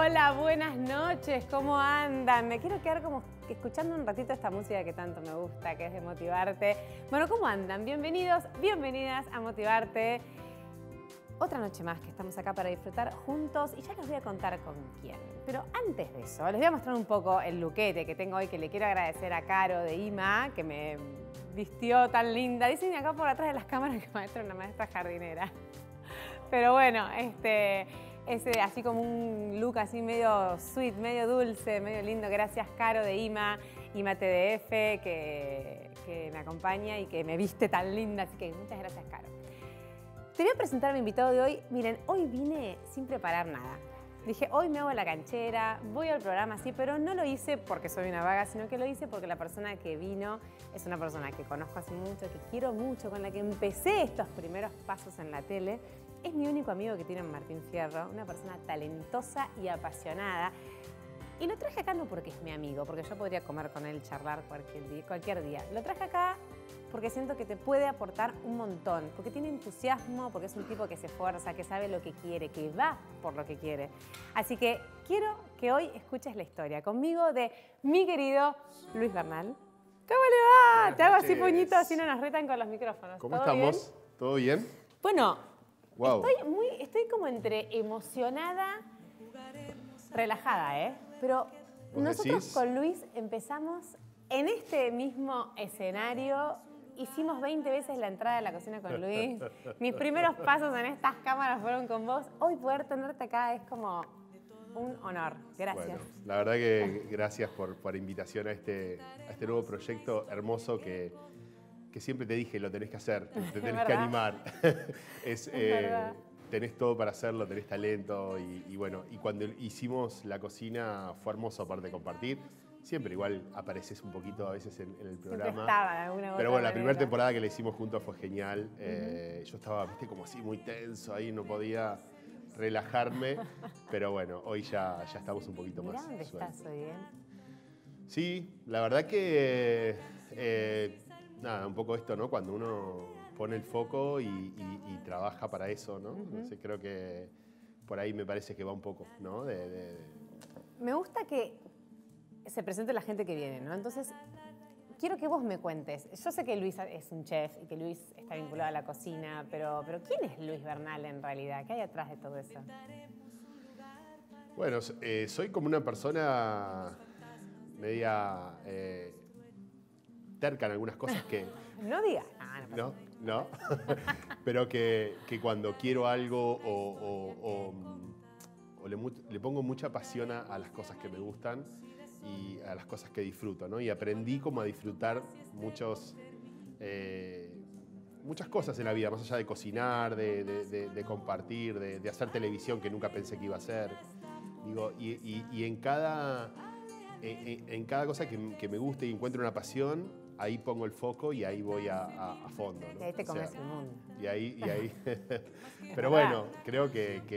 Hola, buenas noches, ¿cómo andan? Me quiero quedar como escuchando un ratito esta música que tanto me gusta, que es de Motivarte. Bueno, ¿cómo andan? Bienvenidos, bienvenidas a Motivarte. Otra noche más que estamos acá para disfrutar juntos y ya les voy a contar con quién. Pero antes de eso, les voy a mostrar un poco el luquete que tengo hoy, que le quiero agradecer a Caro de IMA, que me vistió tan linda. Dicen acá por atrás de las cámaras que maestra es una maestra jardinera. Pero bueno, es así como un look así medio sweet, medio dulce, medio lindo. Gracias, Caro de IMA TDF, que me acompaña y que me viste tan linda. Así que muchas gracias, Caro. Te voy a presentar a mi invitado de hoy. Miren, hoy vine sin preparar nada. Dije, hoy me hago la canchera, voy al programa así, pero no lo hice porque soy una vaga, sino que lo hice porque la persona que vino es una persona que conozco hace mucho, que quiero mucho, con la que empecé estos primeros pasos en la tele. Es mi único amigo que tiene Martín Fierro, una persona talentosa y apasionada. Y lo traje acá no porque es mi amigo, porque yo podría comer con él, charlar cualquier día. Lo traje acá porque siento que te puede aportar un montón, porque tiene entusiasmo, porque es un tipo que se esfuerza, que sabe lo que quiere, que va por lo que quiere. Así que quiero que hoy escuches la historia conmigo de mi querido Luis Bernal. ¿Cómo le va? Buenas Te hago noches. así puñito, así no nos retan con los micrófonos. ¿Cómo ¿Todo estamos? bien? ¿Todo bien? Bueno, Wow. estoy como entre emocionada, relajada, ¿eh? Pero ¿Vos nosotros decís? con Luis empezamos en este mismo escenario. Hicimos 20 veces la entrada a la cocina con Luis. Mis primeros pasos en estas cámaras fueron con vos. Hoy poder tenerte acá es como un honor. Gracias. Bueno, la verdad que gracias por la invitación a este nuevo proyecto hermoso que siempre te dije, lo tenés que hacer, te tenés que animar. Es verdad. tenés todo para hacerlo, tenés talento y bueno, y cuando hicimos la cocina fue hermoso aparte de compartir. Siempre igual apareces un poquito a veces en el programa. Siempre estaba de alguna u otra Pero bueno, la manera. primera temporada que la hicimos juntos fue genial. Yo estaba, viste, como así muy tenso ahí, no podía relajarme. Pero bueno, hoy ya estamos un poquito Mirá más dónde sueltos. estás hoy, ¿eh? Sí, la verdad que nada, un poco esto, ¿no? Cuando uno pone el foco y trabaja para eso, ¿no? No sé, creo que por ahí me parece que va un poco, ¿no? Me gusta que se presente la gente que viene, ¿no? Entonces, quiero que vos me cuentes. Yo sé que Luis es un chef y que Luis está vinculado a la cocina, pero ¿quién es Luis Bernal en realidad? ¿Qué hay atrás de todo eso? Bueno, soy como una persona media terca en algunas cosas que... No digas. Ah, no pasa No, no. Pero que cuando quiero algo o le pongo mucha pasión a las cosas que me gustan y a las cosas que disfruto, ¿no? Y aprendí como a disfrutar muchas cosas en la vida, más allá de cocinar, de compartir, de hacer televisión que nunca pensé que iba a hacer. Digo, y en cada cosa que me guste y encuentro una pasión, ahí pongo el foco y ahí voy a fondo, ¿no? Y ahí te O sea, comes el mundo. Y ahí. Pero verdad. bueno, creo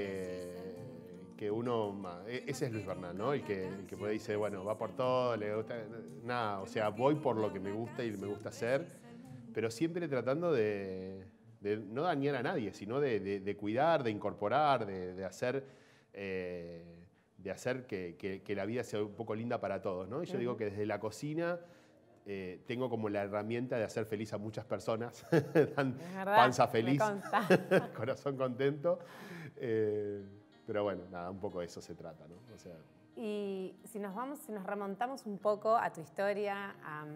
que uno, ese es Luis Bernal, ¿no? El que puede dice, bueno, va por todo, le gusta, nada, o sea, voy por lo que me gusta y me gusta hacer, pero siempre tratando de no dañar a nadie, sino de cuidar, de incorporar, de hacer que la vida sea un poco linda para todos, ¿no? Y yo digo que desde la cocina tengo como la herramienta de hacer feliz a muchas personas, dan verdad, panza me feliz, consta. corazón contento, pero bueno, nada, un poco de eso se trata, ¿no? O sea, Y si nos remontamos un poco a tu historia,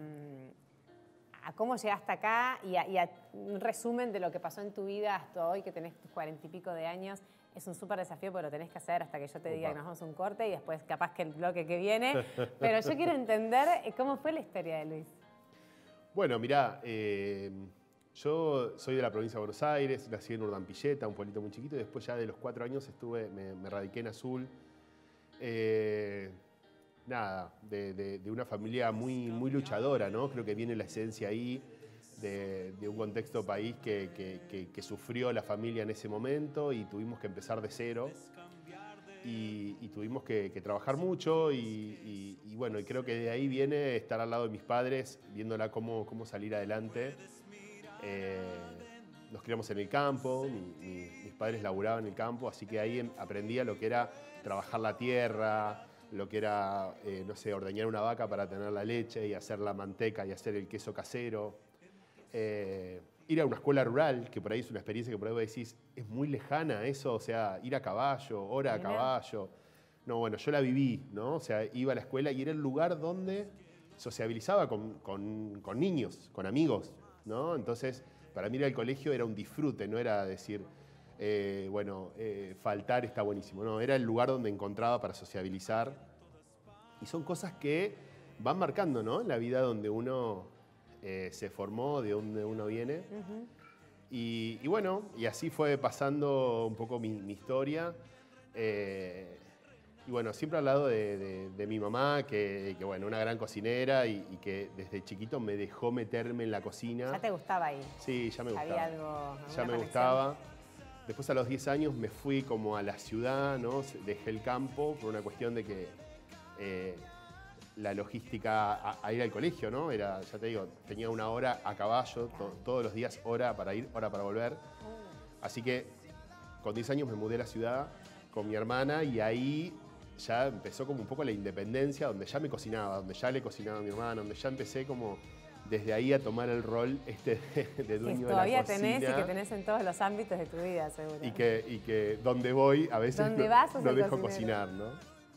a cómo llegaste acá y a un resumen de lo que pasó en tu vida hasta hoy, que tenés tus 40 y pico de años, es un súper desafío porque lo tenés que hacer hasta que yo te diga que nos vamos a un corte y después capaz que el bloque que viene. Pero yo quiero entender cómo fue la historia de Luis. bueno, mirá, yo soy de la provincia de Buenos Aires, nací en Urdampilleta, un pueblito muy chiquito, y después ya de los 4 años me radiqué en Azul. Nada, de una familia muy luchadora, ¿no? Creo que viene la esencia ahí de un contexto país que sufrió la familia en ese momento y tuvimos que empezar de cero y tuvimos que trabajar mucho y bueno, y creo que de ahí viene estar al lado de mis padres, viéndola cómo salir adelante. nos criamos en el campo, mis padres laburaban en el campo, así que ahí aprendía lo que era trabajar la tierra, lo que era, no sé, ordeñar una vaca para tener la leche y hacer la manteca y hacer el queso casero. Ir a una escuela rural, que por ahí es una experiencia que por ahí vos decís, es muy lejana eso, o sea, ir a caballo, hora a caballo. No, bueno, yo la viví, ¿no? O sea, iba a la escuela y era el lugar donde sociabilizaba con niños, con amigos, ¿no? Entonces, para mí ir al colegio era un disfrute, no era decir, faltar está buenísimo. No, era el lugar donde encontraba para sociabilizar. Y son cosas que van marcando, ¿no? La vida donde uno se formó, de donde uno viene. Y bueno, y así fue pasando un poco mi historia. Y bueno, siempre al lado de mi mamá, que bueno, una gran cocinera y que desde chiquito me dejó meterme en la cocina. ¿Ya te gustaba ahí? Sí, ya me gustaba. ¿Había algo, ya me gustaba. Después a los 10 años me fui como a la ciudad, ¿no? Dejé el campo por una cuestión de que la logística a ir al colegio, ¿no? Era, ya te digo, tenía una hora a caballo, todos los días hora para ir, hora para volver. Así que con 10 años me mudé a la ciudad con mi hermana y ahí ya empezó como un poco la independencia, donde ya me cocinaba, donde ya le cocinaba a mi hermana, donde ya empecé como desde ahí a tomar el rol de dueño de la cocina. Todavía tenés y que tenés en todos los ámbitos de tu vida, seguro. Y que donde voy a veces no dejo cocinar, ¿no?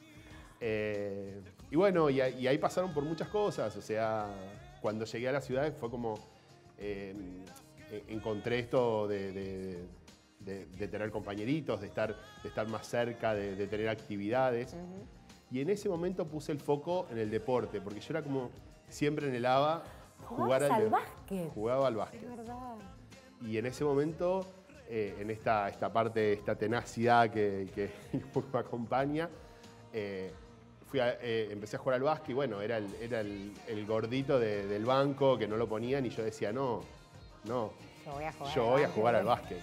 Y bueno, y ahí pasaron por muchas cosas, o sea, cuando llegué a la ciudad fue como, encontré esto de tener compañeritos, de estar más cerca, de tener actividades. Y en ese momento puse el foco en el deporte, porque yo era como, siempre anhelaba jugar al básquet. Jugaba al básquet. Es verdad. Y en ese momento, en esta parte, esta tenacidad que un poco me acompaña, empecé a jugar al básquet y bueno, era el gordito del banco que no lo ponían y yo decía, no, yo voy a jugar al básquet.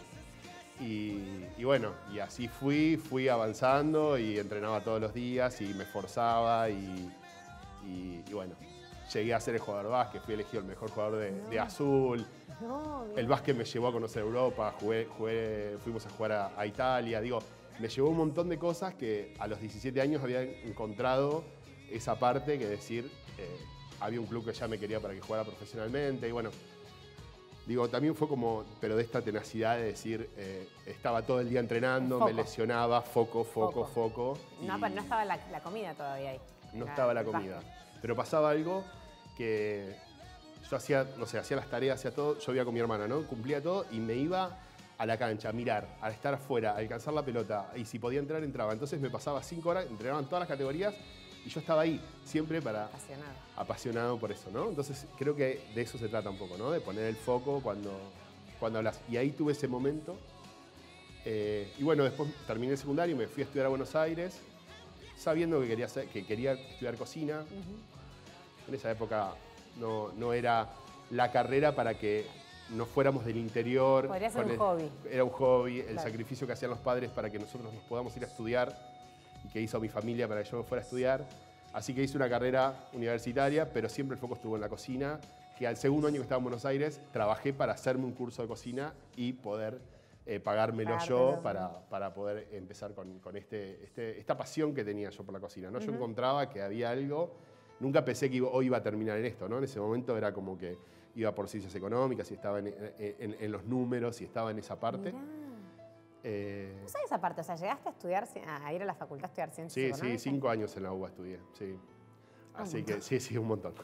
Y bueno, y así fui avanzando y entrenaba todos los días y me esforzaba y bueno, llegué a ser el jugador de básquet, fui elegido el mejor jugador de Azul. El básquet me llevó a conocer Europa, fuimos a jugar a Italia, digo, me llevó un montón de cosas que a los 17 años había encontrado esa parte que decir, había un club que ya me quería para que jugara profesionalmente y bueno, digo, también fue como, pero de esta tenacidad de decir, estaba todo el día entrenando, me lesionaba, foco. No, pero no estaba la comida todavía ahí. No estaba la comida. Pero pasaba algo que yo hacía, no sé, hacía las tareas, hacía todo, yo vivía con mi hermana, ¿no? Cumplía todo y me iba a la cancha a mirar, a estar afuera, a alcanzar la pelota. Y si podía entrar, entraba. Entonces me pasaba 5 horas, entrenaban todas las categorías y yo estaba ahí, siempre apasionado por eso, ¿no? Entonces creo que de eso se trata un poco, ¿no? De poner el foco cuando hablas. Y ahí tuve ese momento. Y bueno, después terminé el secundario y me fui a estudiar a Buenos Aires, sabiendo que quería estudiar cocina. En esa época no era la carrera para que no fuéramos del interior. Podría ser un hobby. Era un hobby, el sacrificio que hacían los padres para que nosotros nos podamos ir a estudiar y que hizo mi familia para que yo me fuera a estudiar. Así que hice una carrera universitaria, pero siempre el foco estuvo en la cocina, que al segundo año que estaba en Buenos Aires trabajé para hacerme un curso de cocina y poder pagármelo yo para poder empezar con esta pasión que tenía yo por la cocina, ¿no? Yo encontraba que había algo, nunca pensé que hoy iba a terminar en esto, ¿no? En ese momento era como que iba por ciencias económicas y estaba en los números y estaba en esa parte. ¿No sabes esa parte? O sea, ¿llegaste a estudiar, a ir a la facultad a estudiar ciencias económicas? Sí, 5 años en la UBA estudié, sí. Así que sí, un montón.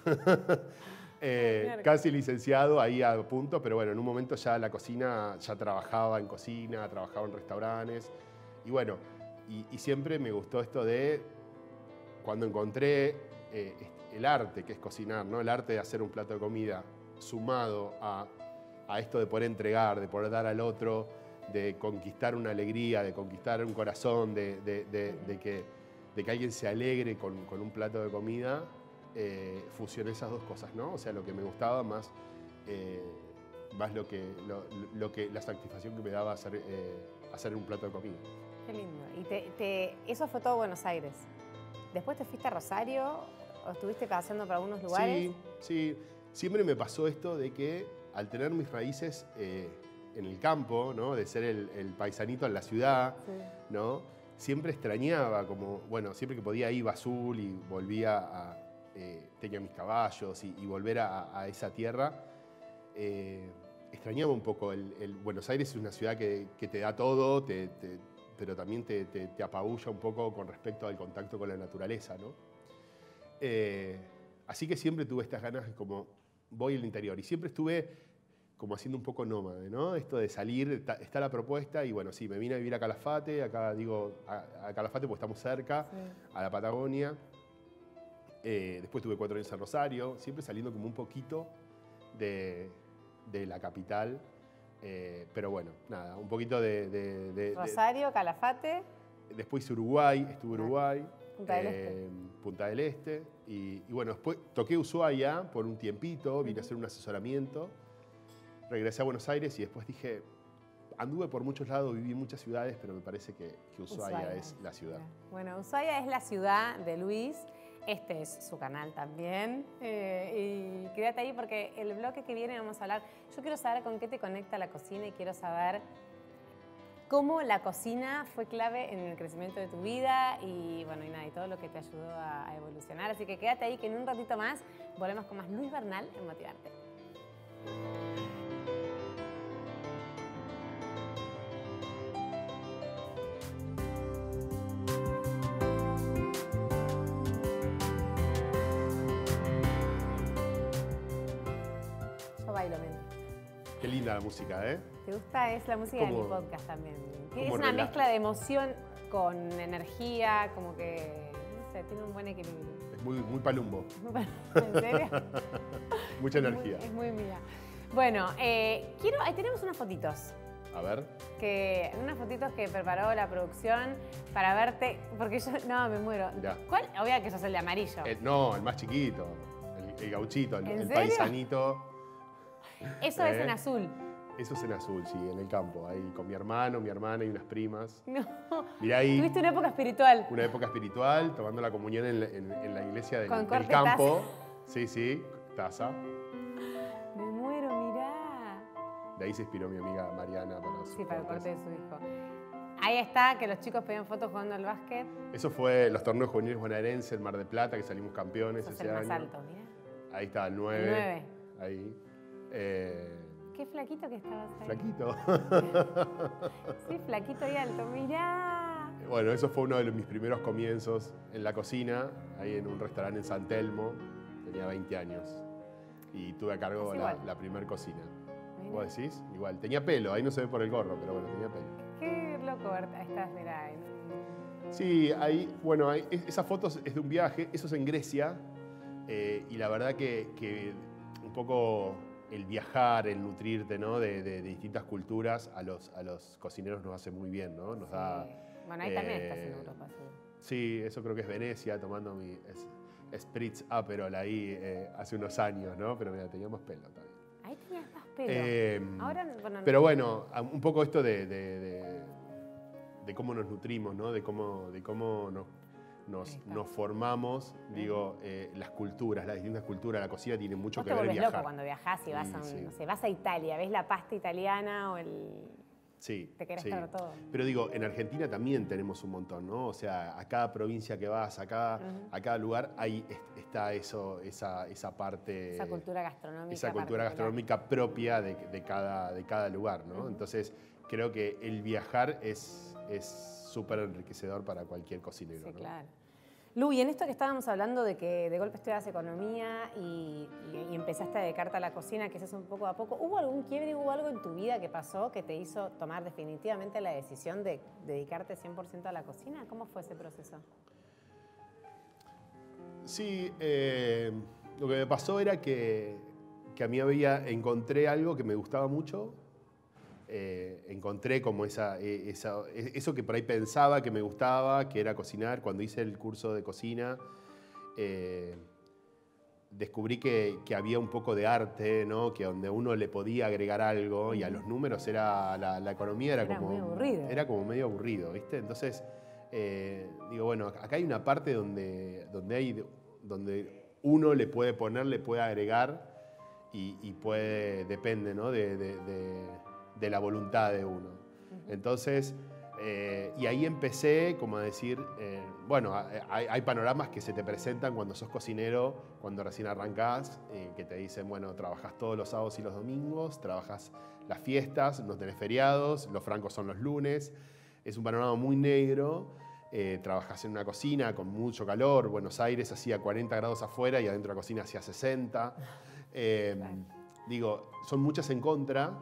Casi licenciado, ahí a punto, pero bueno, en un momento ya la cocina, ya trabajaba en cocina, trabajaba en restaurantes. Y bueno, y siempre me gustó esto de cuando encontré el arte, que es cocinar, ¿no? El arte de hacer un plato de comida, sumado a esto de poder entregar, de poder dar al otro, de conquistar una alegría, de conquistar un corazón, de que alguien se alegre con un plato de comida, fusioné esas dos cosas, ¿no? O sea, lo que me gustaba más la satisfacción que me daba hacer un plato de comida. Qué lindo. ¿Y eso fue todo Buenos Aires? ¿Después te fuiste a Rosario o estuviste pasando por algunos lugares? Sí. Siempre me pasó esto de que al tener mis raíces en el campo, ¿no? De ser el paisanito en la ciudad, Sí. ¿no? Siempre extrañaba, como, bueno, siempre que podía iba a Azul y volvía tenía mis caballos y volver a esa tierra. Extrañaba un poco Buenos Aires es una ciudad que te da todo, pero también te apabulla un poco con respecto al contacto con la naturaleza, ¿no? Así que siempre tuve estas ganas de como voy al interior y siempre estuve como haciendo un poco nómade, ¿no? Esto de salir, está la propuesta y bueno, sí, me vine a vivir a Calafate, acá digo a Calafate porque estamos cerca, Sí. a la Patagonia. Después tuve 4 años en Rosario, siempre saliendo como un poquito de la capital. Pero bueno, nada, un poquito de Rosario, Calafate. después hice Uruguay, estuve en Uruguay. Punta del Este. Punta del Este. Y bueno, después toqué Ushuaia por un tiempito, vine a hacer un asesoramiento. Regresé a Buenos Aires y después dije, anduve por muchos lados, viví en muchas ciudades, pero me parece que Ushuaia es la ciudad. Bueno, Ushuaia es la ciudad de Luis. Este es su canal también. Y quédate ahí porque el bloque que viene vamos a hablar. Yo quiero saber con qué te conecta la cocina y quiero saber cómo la cocina fue clave en el crecimiento de tu vida y bueno, y nada, y todo lo que te ayudó a evolucionar. Así que quédate ahí que en un ratito más volvemos con más Luis Bernal en Motivarte. Yo bailo, men. Qué linda la música, ¿eh? ¿Te gusta? Es la música de mi ¿Cómo- podcast también. Que es cómo una relaja? mezcla de emoción con energía, como que, no sé, tiene un buen equilibrio. Es muy palumbo, ¿En serio? mucha energía. Es muy mía. Bueno, ahí tenemos unas fotitos. A ver, Unas fotitos que preparó la producción para verte, porque yo, no, me muero. Mirá. ¿Cuál? Obvio que sos el de amarillo. no, el más chiquito, el gauchito, ¿En el serio? paisanito. Eso es en azul. Eso es en azul, sí, en el campo, ahí con mi hermano, mi hermana y unas primas. No. Mirá ahí, Tuviste una época espiritual. una época espiritual, tomando la comunión en la iglesia Con del corte campo. Sí, sí, taza. Me muero, mirá. De ahí se inspiró mi amiga Mariana para sus Sí, para el cortes. corte de su hijo. Ahí está, que los chicos pedían fotos jugando al básquet. Eso fue los torneos juveniles bonaerenses, el Mar de Plata, que salimos campeones Sos ese el más año. alto, mirá. Ahí está, el 9. El 9. Ahí. Qué flaquito que estabas ahí. Flaquito. Sí, flaquito y alto, mirá. Bueno, eso fue uno de mis primeros comienzos en la cocina, ahí en un restaurante en San Telmo. Tenía 20 años y tuve a cargo Es igual. la primer cocina. Mirá. ¿Vos decís? Igual. Tenía pelo, ahí no se ve por el gorro, pero bueno, tenía pelo. Qué loco verte. Estás, mirá. Sí, ahí, bueno, esas fotos es de un viaje, eso es en Grecia, y la verdad que un poco el viajar, el nutrirte, ¿no? de distintas culturas a los cocineros nos hace muy bien, ¿no? Nos da... Bueno, ahí también estás en Europa, seguro. Sí, eso creo que es Venecia, tomando mi Spritz Aperol ahí hace unos años, ¿no? Pero mira, teníamos pelo también. Ahí tenías más pelo. Ahora, bueno, no. Pero bueno, un poco esto de cómo nos nutrimos, ¿no? De cómo nos formamos, digo, las culturas, las distintas culturas. La cocina tiene mucho Vos que te ver volvés viajar. loco cuando viajás y vas a, Sí. no sé, vas a Italia, ves la pasta italiana o el... Sí, Te querés sí. saber todo. Pero digo, en Argentina también tenemos un montón, ¿no? O sea, a cada provincia que vas, a cada lugar, ahí está esa parte... Esa cultura gastronómica. Esa cultura particular. gastronómica propia de cada lugar, ¿no? Entonces, creo que el viajar es súper enriquecedor para cualquier cocinero, Sí, ¿no? claro. Lu, y en esto que estábamos hablando de que de golpe estudias economía y empezaste a dedicarte a la cocina, que es un poco a poco, ¿hubo algún quiebre, hubo algo en tu vida que pasó que te hizo tomar definitivamente la decisión de dedicarte 100% a la cocina? ¿Cómo fue ese proceso? Sí, lo que me pasó era que a mí encontré algo que me gustaba mucho. Encontré como eso que por ahí pensaba que me gustaba, que era cocinar. Cuando hice el curso de cocina, descubrí que había un poco de arte, ¿no? Que donde uno le podía agregar algo y a los números la economía era Era como... muy aburrido. Era como medio aburrido, ¿viste? Entonces, digo, bueno, acá hay una parte donde uno le puede agregar y puede, depende, ¿no? de de la voluntad de uno. Entonces, y ahí empecé como a decir, bueno, hay panoramas que se te presentan cuando sos cocinero, cuando recién arrancás, que te dicen, bueno, trabajás todos los sábados y los domingos, trabajás las fiestas, no tenés feriados, los francos son los lunes. Es un panorama muy negro. Trabajás en una cocina con mucho calor. Buenos Aires hacía 40 grados afuera y adentro de la cocina hacía 60. Digo, son muchas en contra,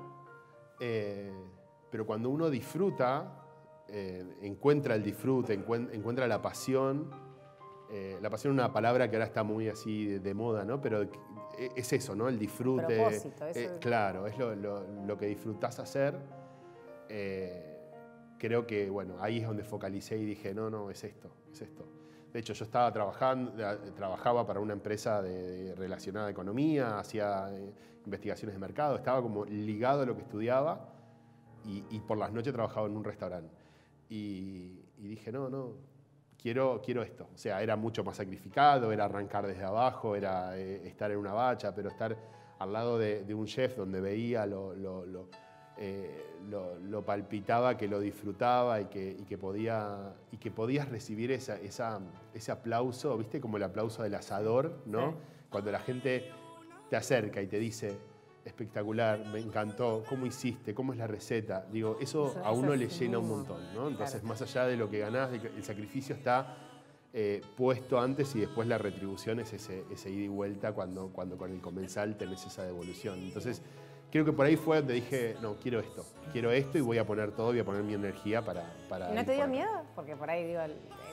pero cuando uno disfruta, encuentra el disfrute, encuentra la pasión. La pasión es una palabra que ahora está muy así de moda, ¿no? Pero es eso, ¿no? El disfrute. Propósito, eso. Claro, es lo que disfrutás hacer. Creo que, bueno, ahí es donde focalicé y dije, no, es esto. De hecho, yo trabajaba para una empresa relacionada a economía, hacía investigaciones de mercado, estaba como ligado a lo que estudiaba y por las noches trabajaba en un restaurante. Y dije, no, quiero esto. O sea, era mucho más sacrificado, era arrancar desde abajo, era estar en una bacha, pero estar al lado de un chef donde veía lo palpitaba, que lo disfrutaba y que podías recibir ese aplauso, ¿viste? Como el aplauso del asador, ¿no? Sí. Cuando la gente te acerca y te dice, espectacular, me encantó, ¿cómo hiciste? ¿Cómo es la receta? Digo, eso a uno le llena un montón, ¿no? Entonces, más allá de lo que ganás, el sacrificio está puesto antes y después la retribución es ese ida y vuelta cuando con el comensal tenés esa devolución. Entonces, creo que por ahí fue donde dije, no, quiero esto y voy a poner todo, voy a poner mi energía para ¿Y no te dio miedo? Porque por ahí, digo,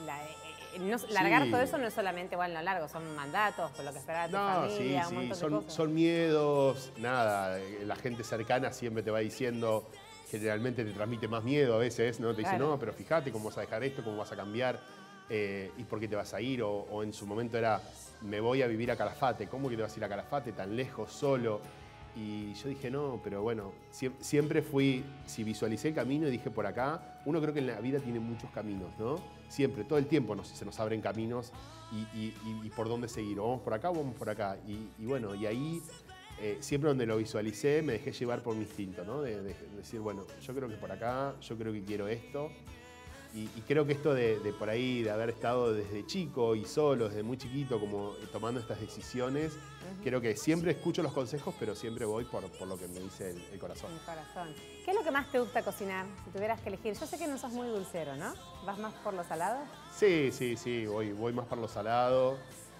largar todo eso no es solamente, bueno, lo largo, son mandatos, por lo que espera de tu familia, un montón de cosas. Son miedos, nada, la gente cercana siempre te va diciendo, generalmente te transmite más miedo a veces, ¿no? Te dice, no, pero fíjate cómo vas a dejar esto, cómo vas a cambiar, y por qué te vas a ir, o en su momento era, me voy a vivir a Calafate, ¿cómo que te vas a ir a Calafate tan lejos, solo? Y yo dije, no, pero bueno, siempre si visualicé el camino y dije por acá, uno creo que en la vida tiene muchos caminos, ¿no? Siempre, todo el tiempo se nos abren caminos y por dónde seguir, o vamos por acá o vamos por acá. Y bueno, y ahí, siempre donde lo visualicé, me dejé llevar por mi instinto, ¿no? De decir, bueno, yo creo que por acá, yo creo que quiero esto. Y creo que esto de por ahí, de haber estado desde chico y solo, desde muy chiquito, como tomando estas decisiones, creo que siempre escucho los consejos, pero siempre voy por lo que me dice el corazón. El corazón. ¿Qué es lo que más te gusta cocinar, si tuvieras que elegir? Yo sé que no sos muy dulcero, ¿no? ¿Vas más por lo salado? Sí, voy más por lo salado.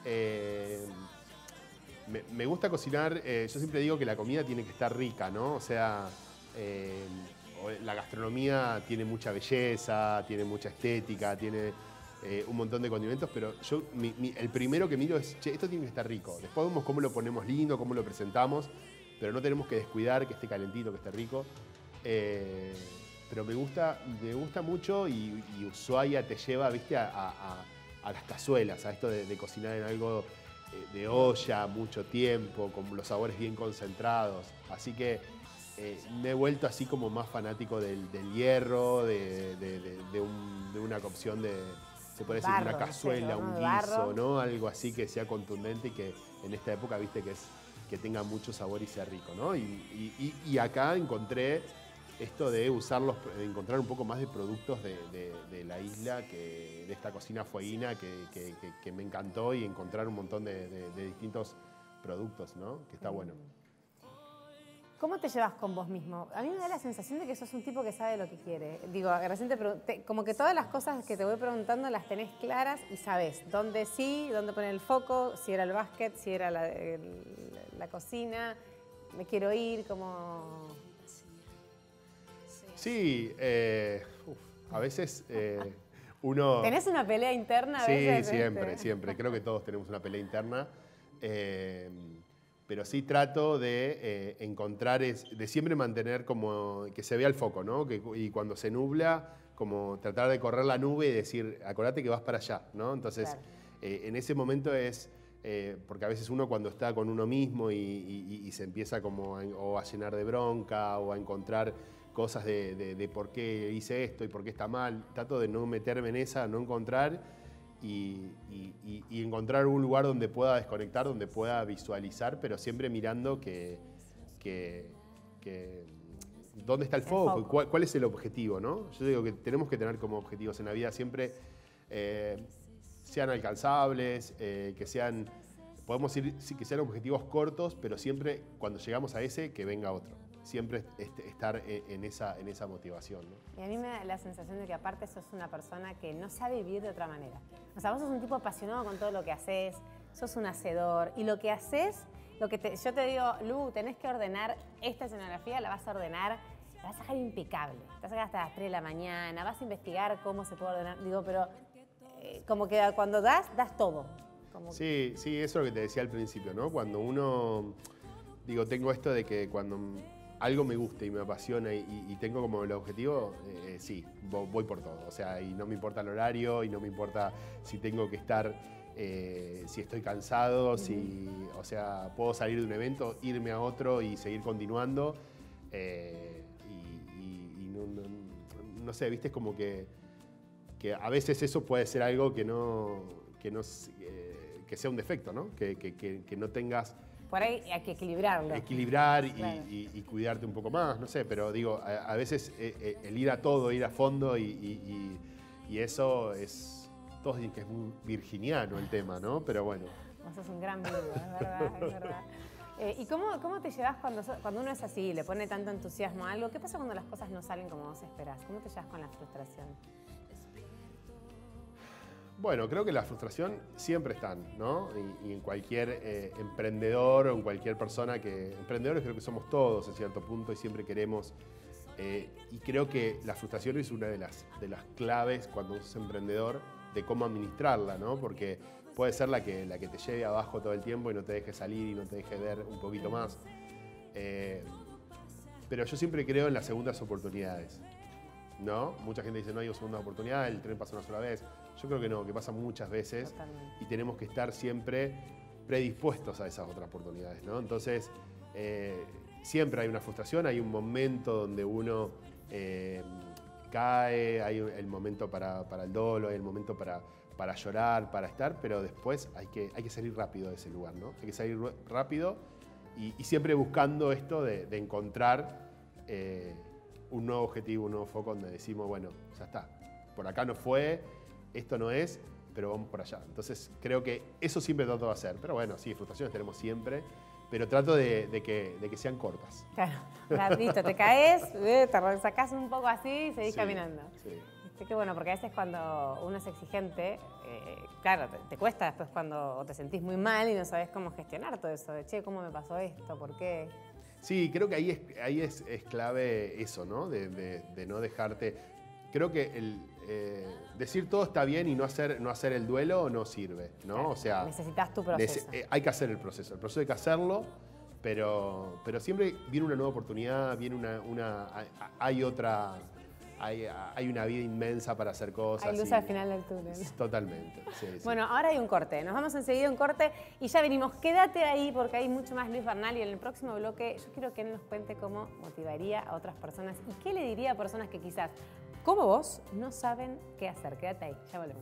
Me gusta cocinar, yo siempre digo que la comida tiene que estar rica, ¿no? O sea, la gastronomía tiene mucha belleza, tiene mucha estética, tiene un montón de condimentos, pero yo el primero que miro es, che, esto tiene que estar rico. Después vemos cómo lo ponemos lindo, cómo lo presentamos, pero no tenemos que descuidar que esté calentito, que esté rico. Pero me gusta mucho y Ushuaia te lleva, ¿viste? A las cazuelas, a esto de cocinar en algo de olla, mucho tiempo, con los sabores bien concentrados. Así que me he vuelto así como más fanático del hierro, de una cocción se puede decir, una cazuela, un guiso, ¿no? Algo así que sea contundente y que en esta época, viste, que tenga mucho sabor y sea rico, ¿no? Y acá encontré esto de encontrar un poco más de productos de la isla, de esta cocina fueguina que me encantó, y encontrar un montón de distintos productos, ¿no? Que está bueno. ¿Cómo te llevas con vos mismo? A mí me da la sensación de que sos un tipo que sabe lo que quiere. Digo, recién te pregunté, como que todas las cosas que te voy preguntando las tenés claras y sabés dónde sí, dónde poner el foco, si era el básquet, si era la cocina, me quiero ir, como... Sí, a veces uno... ¿Tenés una pelea interna a veces? Sí, siempre. Creo que todos tenemos una pelea interna. Pero sí trato de encontrar, de siempre mantener como que se vea el foco, ¿no? Y cuando se nubla, como tratar de correr la nube y decir, acordate que vas para allá, ¿no? Entonces, claro. En ese momento es, porque a veces uno cuando está con uno mismo y se empieza como o a llenar de bronca o a encontrar cosas de por qué hice esto y por qué está mal, trato de no meterme en esa, no encontrar y encontrar un lugar donde pueda desconectar, donde pueda visualizar, pero siempre mirando que dónde está el foco y cuál es el objetivo, ¿no? Yo digo que tenemos que tener como objetivos en la vida siempre sean alcanzables, que sean, podemos decir que sean objetivos cortos, pero siempre cuando llegamos a ese, que venga otro. Siempre estar en esa motivación, ¿no? Y a mí me da la sensación de que aparte sos una persona que no sabe vivir de otra manera. O sea, vos sos un tipo apasionado con todo lo que haces, sos un hacedor, y lo que haces, yo te digo, Lu, tenés que ordenar esta escenografía, la vas a ordenar, la vas a dejar impecable. Te vas a sacar hasta las 3 de la mañana, vas a investigar cómo se puede ordenar. Digo, pero como que cuando das todo. Sí, eso es lo que te decía al principio, ¿no? Cuando uno, tengo esto de que cuando algo me gusta y me apasiona y tengo como el objetivo, sí, voy por todo. O sea, y no me importa el horario, y no me importa si tengo que estar, si estoy cansado, o sea, puedo salir de un evento, irme a otro y seguir continuando. No sé, viste, es como que a veces eso puede ser algo que sea un defecto, ¿no? Que no tengas... Por ahí hay que equilibrarlo. Equilibrar claro. y cuidarte un poco más, no sé, pero digo, a veces el ir a todo, ir a fondo y eso es... Todos dicen que es muy virginiano el tema, ¿no? Pero bueno. Vos sos un gran vivo, es verdad. ¿Y cómo te llevas cuando uno es así, le pone tanto entusiasmo a algo? ¿Qué pasa cuando las cosas no salen como vos esperás? ¿Cómo te llevas con la frustración? Bueno, creo que la frustración siempre están, ¿no? Y en cualquier emprendedor o en cualquier persona emprendedores creo que somos todos en cierto punto y siempre queremos. Y creo que la frustración es una de las claves cuando uno es emprendedor de cómo administrarla, ¿no? Porque puede ser la que te lleve abajo todo el tiempo y no te deje salir y no te deje ver un poquito más. Pero yo siempre creo en las segundas oportunidades, ¿no? Mucha gente dice, no hay segunda oportunidad, el tren pasa una sola vez. Yo creo que no, que pasa muchas veces. Totalmente. Y tenemos que estar siempre predispuestos a esas otras oportunidades, ¿no? Entonces, siempre hay una frustración, hay un momento donde uno cae, hay el momento para el dolor, hay el momento para llorar, para estar, pero después hay que salir rápido de ese lugar, ¿no? Hay que salir rápido y siempre buscando esto de encontrar un nuevo objetivo, un nuevo foco donde decimos, bueno, ya está, por acá no fue, esto no es, pero vamos por allá. Entonces creo que eso siempre trato de hacer, pero bueno, sí, frustraciones tenemos siempre, pero trato de que sean cortas. Claro, listo, te caes, te sacás un poco así y seguís caminando. Sí. Qué bueno, porque a veces cuando uno es exigente, claro, te cuesta después cuando te sentís muy mal y no sabés cómo gestionar todo eso, de che, ¿cómo me pasó esto? ¿Por qué? Sí, creo que ahí es clave eso, ¿no? De no dejarte. Creo que decir todo está bien y no hacer el duelo no sirve, ¿no? Claro, o sea, necesitas tu proceso. Hay que hacer el proceso hay que hacerlo, pero siempre viene una nueva oportunidad, viene hay una vida inmensa para hacer cosas. Hay luz al final del túnel. Totalmente. Sí. Bueno, ahora hay un corte. Nos vamos enseguida a un corte y ya venimos. Quédate ahí porque hay mucho más Luis Bernal y en el próximo bloque yo quiero que él nos cuente cómo motivaría a otras personas y qué le diría a personas que quizás, como vos, no saben qué hacer. Quédate ahí. Ya volvemos.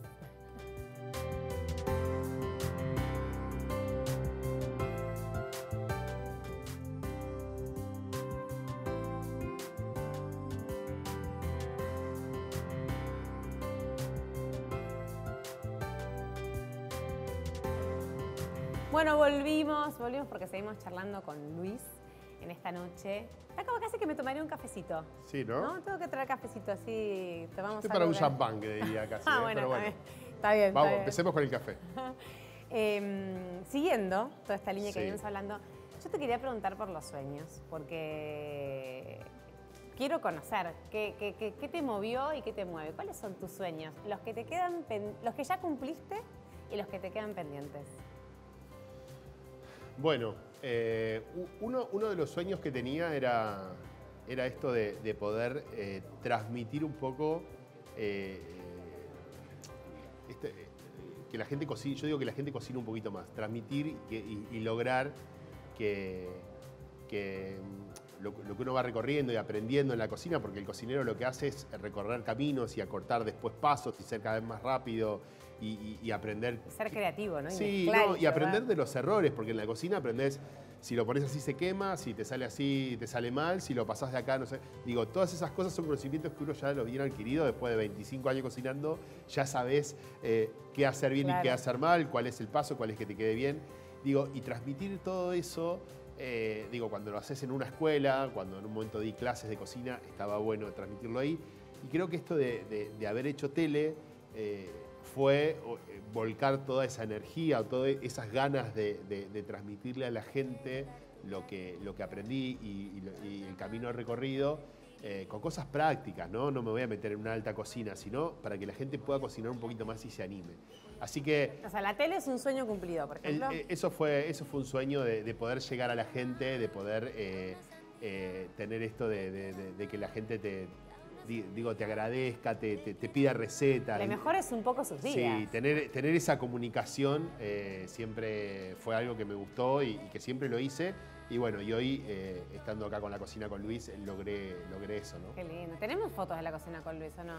Bueno, volvimos porque seguimos charlando con Luis en esta noche. Está como casi que me tomaría un cafecito. Sí, ¿no? ¿No? Tengo que traer cafecito así. Tomamos Estoy para un champán, que diría casi. Bueno, pero bueno. Está bien. Vamos, empecemos con el café. Siguiendo toda esta línea que Sí. venimos hablando, yo te quería preguntar por los sueños, porque quiero conocer qué te movió y qué te mueve. ¿Cuáles son tus sueños? Los que te quedan, los que ya cumpliste y los que te quedan pendientes. Bueno, uno de los sueños que tenía era esto de poder transmitir un poco que la gente cocine. Yo digo que la gente cocine un poquito más, transmitir y lograr que lo que uno va recorriendo y aprendiendo en la cocina, porque el cocinero lo que hace es recorrer caminos y acortar después pasos y ser cada vez más rápido y aprender. Ser creativo, ¿no? Sí, no, y aprender de los errores, porque en la cocina aprendés si lo pones así se quema, si te sale así te sale mal, si lo pasás de acá, no sé. Digo, todas esas cosas son conocimientos que uno ya lo viene adquirido después de 25 años cocinando, ya sabés qué hacer bien y qué hacer mal, cuál es el paso, cuál es que te quede bien. Digo, y transmitir todo eso, digo, cuando lo haces en una escuela, cuando en un momento di clases de cocina, estaba bueno transmitirlo ahí. Y creo que esto de haber hecho tele fue volcar toda esa energía o todas esas ganas de transmitirle a la gente lo que aprendí y el camino recorrido con cosas prácticas, ¿no? No me voy a meter en una alta cocina, sino para que la gente pueda cocinar un poquito más y se anime. Así que... O sea, la tele es un sueño cumplido, por ejemplo. Eso fue un sueño de poder llegar a la gente, de poder tener esto de que la gente te agradezca, te pida recetas. Lo mejor es un poco sus días. Sí, tener esa comunicación siempre fue algo que me gustó y que siempre lo hice. Y bueno, y hoy, estando acá con La Cocina con Luis, logré eso, ¿no? Qué lindo. ¿Tenemos fotos de La Cocina con Luis o no?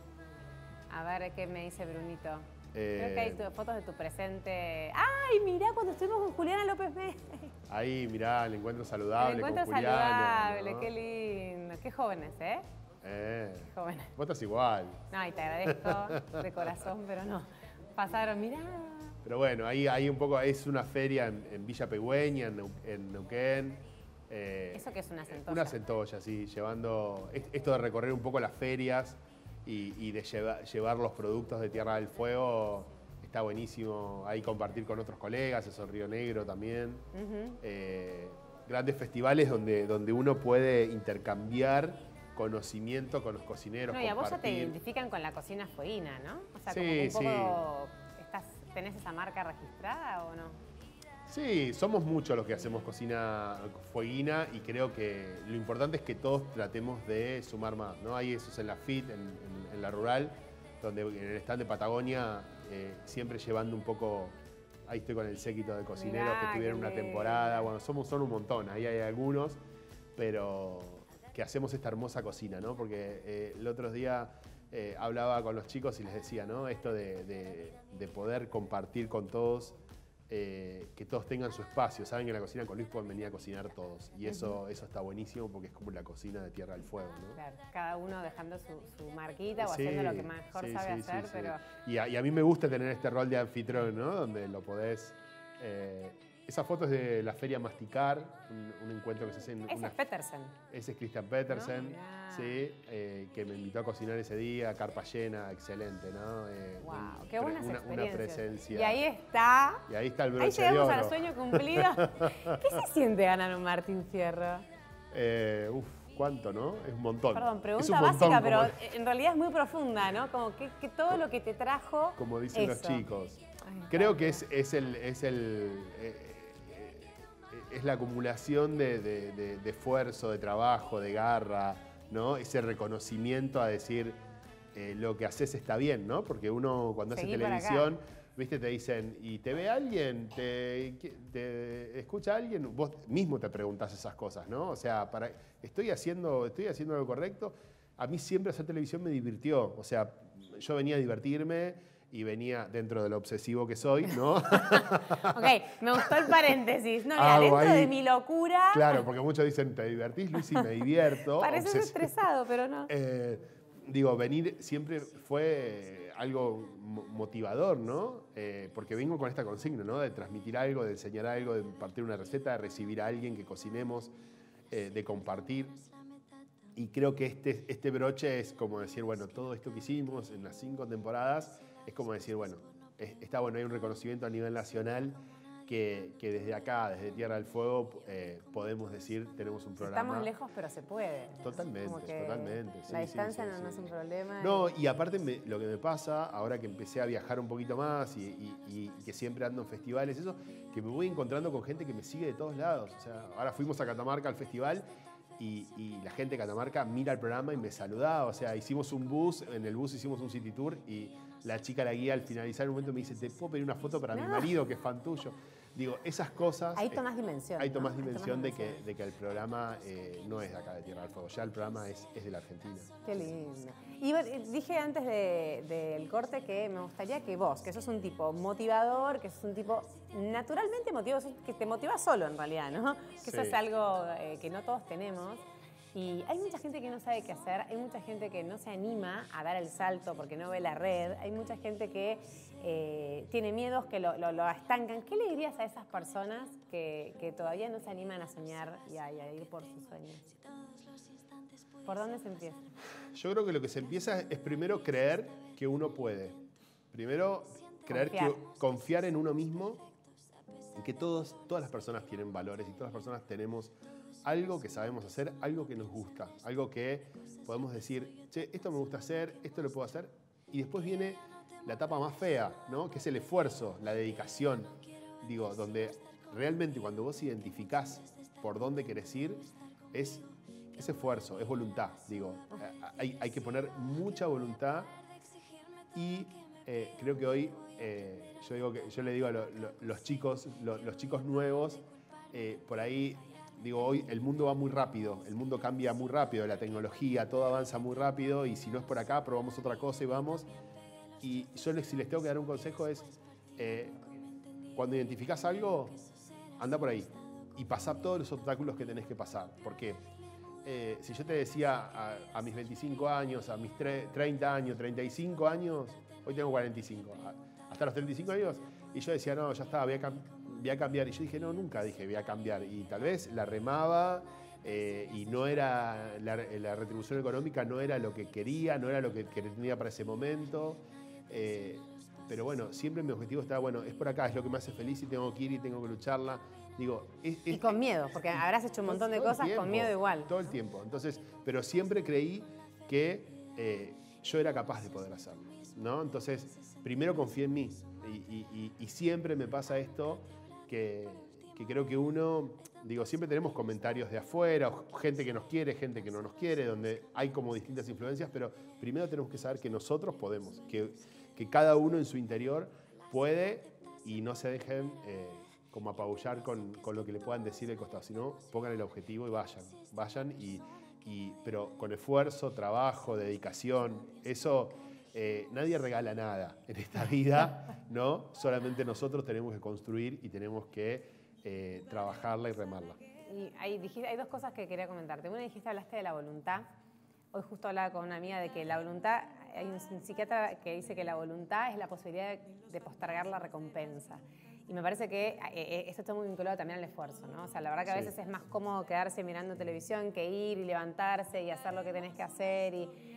A ver qué me dice Brunito. Creo que hay fotos de tu presente. ¡Ay, mirá cuando estuvimos con Juliana López Mez! Ahí, mirá, el encuentro saludable. El encuentro con Juliana, saludable, ¿no? qué lindo. Qué jóvenes, ¿eh? Qué jóvenes. Vos estás igual. Ay, te agradezco de corazón, pero no. Pasaron, mirá. Pero bueno, ahí un poco, es una feria en Villa Pegüeña, en Neuquén. ¿Eso qué es una centolla? Una centolla, sí, llevando esto de recorrer un poco las ferias y de llevar los productos de Tierra del Fuego, está buenísimo. Ahí compartir con otros colegas, eso Río Negro también. Grandes festivales donde uno puede intercambiar conocimiento con los cocineros. No, y a vos ya te identifican con la cocina fueguina, ¿no? O sea, sí, como un poco ¿tenés esa marca registrada o no? Sí, somos muchos los que hacemos cocina fueguina y creo que lo importante es que todos tratemos de sumar más, ¿no? Hay esos en la FIT, en la rural, donde en el stand de Patagonia, siempre llevando un poco, ahí estoy con el séquito de cocineros. Mirá, que estuvieron una temporada, bueno, son un montón, ahí hay algunos, pero que hacemos esta hermosa cocina, ¿no? Porque el otro día hablaba con los chicos y les decía, ¿no? Esto de poder compartir con todos, que todos tengan su espacio. Saben que en La Cocina con Luis pueden venir a cocinar todos. Y eso está buenísimo porque es como la cocina de Tierra del Fuego, ¿no? Claro, cada uno dejando su marquita o haciendo lo que mejor sabe hacer, pero... Y a mí me gusta tener este rol de anfitrión, ¿no? Donde lo podés... esa foto es de la Feria Masticar, un encuentro que se hace en... Ese es Petersen. Ese es Christian Petersen, ¿no? Sí, que me invitó a cocinar ese día, carpa llena, excelente, ¿no? Wow, qué buenas experiencias. Una presencia. Y ahí está. Y ahí está el broche ahí llegamos de oro. Al sueño cumplido. ¿Qué se siente ganar un Martín Fierro? ¿Cuánto, no? Es un montón. Perdón, pregunta es un montón, básica, pero en realidad es muy profunda, ¿no? Como que todo lo que te trajo. Como dicen eso. los chicos. Creo que es la acumulación de esfuerzo, de trabajo, de garra, ¿no? Ese reconocimiento a decir lo que haces está bien, ¿no? Porque uno cuando hace televisión, ¿viste? Te dicen, ¿y te ve alguien? ¿Te escucha alguien? Vos mismo te preguntás esas cosas, ¿no? O sea, ¿estoy haciendo lo correcto? A mí siempre hacer televisión me divirtió. O sea, yo venía a divertirme y venía dentro de lo obsesivo que soy, ¿no? Ok, me gustó el paréntesis. No, dentro de mi locura... Claro, porque muchos dicen, ¿te divertís, Luis? Y me divierto. Pareces estresado, pero no. Digo, venir siempre fue algo motivador, ¿no? Porque vengo con esta consigna, ¿no? De transmitir algo, de enseñar algo, de compartir una receta, de recibir a alguien, que cocinemos, de compartir. Y creo que este broche es como decir, bueno, todo esto que hicimos en las 5 temporadas, es como decir, bueno, está bueno, hay un reconocimiento a nivel nacional que desde acá, desde Tierra del Fuego, podemos decir, tenemos un programa. Estamos lejos, pero se puede. Totalmente, totalmente. La distancia no es un problema. No, y aparte lo que me pasa, ahora que empecé a viajar un poquito más y que siempre ando en festivales, eso, que me voy encontrando con gente que me sigue de todos lados. O sea, ahora fuimos a Catamarca al festival y la gente de Catamarca mira el programa y me saludaba. O sea, hicimos un bus, en el bus hicimos un city tour y la chica, la guía, al finalizar un momento me dice, ¿te puedo pedir una foto para mi marido, que es fan tuyo? Digo, esas cosas... Ahí tomás dimensión. Ahí tomás ¿no? dimensión de que el programa no es de acá de Tierra del Fuego, ya el programa es de la Argentina. Qué lindo. Y dije antes del corte que me gustaría que vos, que sos un tipo motivador, que sos un tipo naturalmente motivado, que te motivas solo en realidad, ¿no? Que eso es algo que no todos tenemos. Y hay mucha gente que no sabe qué hacer, hay mucha gente que no se anima a dar el salto porque no ve la red, hay mucha gente que tiene miedos que lo estancan. ¿Qué le dirías a esas personas que todavía no se animan a soñar y a ir por sus sueños? ¿Por dónde se empieza? Yo creo que lo que se empieza es primero creer que uno puede. Primero confiar en uno mismo, en que todas las personas tienen valores y todas las personas tenemos algo que sabemos hacer, algo que nos gusta, algo que podemos decir, che, esto me gusta hacer, esto lo puedo hacer. Y después viene la etapa más fea, ¿no? Que es el esfuerzo, la dedicación. Digo, donde realmente cuando vos identificás por dónde querés ir, es esfuerzo, es voluntad. Digo, hay que mucha voluntad y creo que hoy, yo le digo a los chicos nuevos, por ahí, digo, hoy el mundo va muy rápido, el mundo cambia muy rápido, la tecnología, todo avanza muy rápido y si no es por acá, probamos otra cosa y vamos. Y yo si les tengo que dar un consejo es, cuando identificás algo, anda por ahí y pasá todos los obstáculos que tenés que pasar. Porque si yo te decía a mis 25 años, a mis 30 años, 35 años, hoy tengo 45, hasta los 35 años, y yo decía, no, ya está, voy a cambiar. Y yo dije, no, nunca dije voy a cambiar. Y tal vez la remaba y no era, la retribución económica no era lo que quería, no era lo que tenía para ese momento. Pero bueno, siempre mi objetivo estaba, bueno, es por acá, es lo que me hace feliz y tengo que ir y tengo que lucharla. Digo, y con miedo, porque habrás hecho un montón de cosas con miedo igual. Todo el tiempo. Entonces, pero siempre creí que yo era capaz de poder hacerlo, ¿no? Entonces, primero confié en mí. Y siempre me pasa esto que creo que uno, digo, siempre tenemos comentarios de afuera, o gente que nos quiere, gente que no nos quiere, donde hay como distintas influencias, pero primero tenemos que saber que nosotros podemos, que cada uno en su interior puede y no se dejen como apabullar con lo que le puedan decir del costado, sino pongan el objetivo y vayan pero con esfuerzo, trabajo, dedicación, eso nadie regala nada en esta vida, ¿no? Solamente nosotros tenemos que construir y tenemos que trabajarla y remarla. Y hay dos cosas que quería comentarte. Una, hablaste de la voluntad. Hoy justo hablaba con una amiga de que la voluntad, hay un psiquiatra que dice que la voluntad es la posibilidad de postergar la recompensa. Y me parece que esto está muy vinculado también al esfuerzo, ¿no? O sea, la verdad que a veces es más cómodo quedarse mirando televisión que ir y levantarse y hacer lo que tenés que hacer.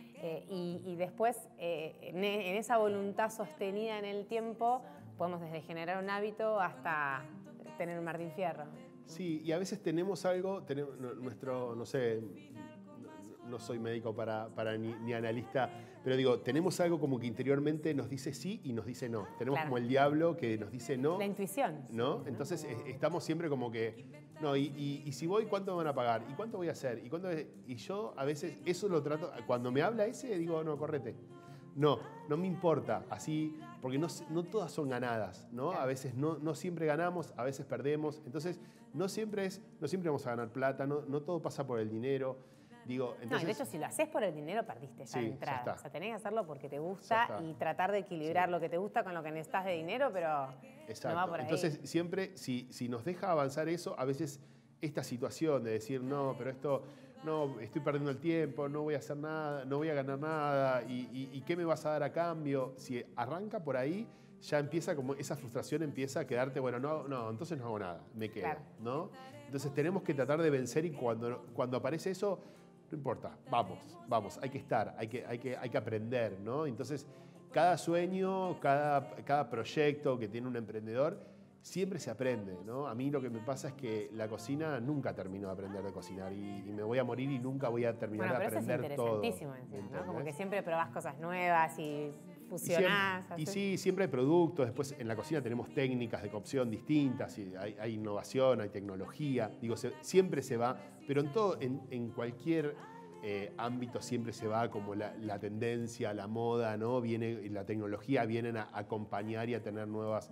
Y después, en esa voluntad sostenida en el tiempo, podemos desde generar un hábito hasta tener un Martín Fierro. Sí, y a veces tenemos algo, no sé, no soy médico ni analista, pero digo, tenemos algo como que interiormente nos dice sí y nos dice no. Tenemos como el diablo que nos dice no. La intuición. ¿No? Entonces estamos siempre como que, no, y si voy, ¿cuánto me van a pagar? ¿Y cuánto voy a hacer? Y yo a veces eso lo trato, cuando me habla ese, digo, no, correte. No me importa, así, porque no todas son ganadas, ¿no? Claro. A veces no siempre ganamos, a veces perdemos. Entonces, no siempre vamos a ganar plata, no todo pasa por el dinero. Digo, entonces, no, de hecho, si lo haces por el dinero, perdiste ya de entrada. Ya o sea, tenés que hacerlo porque te gusta y tratar de equilibrar lo que te gusta con lo que necesitas de dinero, pero no va por ahí. Entonces, siempre, si nos deja avanzar eso, a veces esta situación de decir, no, pero esto, no, estoy perdiendo el tiempo, no voy a hacer nada, no voy a ganar nada, y ¿qué me vas a dar a cambio? Si arranca por ahí, ya empieza como, esa frustración empieza a quedarte, bueno, no, entonces no hago nada, me quedo, claro. ¿No? Entonces tenemos que tratar de vencer y cuando aparece eso, no importa, vamos, hay que estar, hay que aprender, ¿no? Entonces, cada sueño, cada proyecto que tiene un emprendedor, siempre se aprende, ¿no? A mí lo que me pasa es que la cocina nunca termino de aprender de cocinar y me voy a morir y nunca voy a terminar de aprender todo. Eso es interesantísimo, ¿no? Como que siempre probás cosas nuevas y fusionás. Y sí, siempre hay productos. Después en la cocina tenemos técnicas de cocción distintas, y hay innovación, hay tecnología. Digo, siempre se va, pero en cualquier ámbito siempre se va como la tendencia, la moda, ¿no? La tecnología vienen a acompañar y a tener nuevas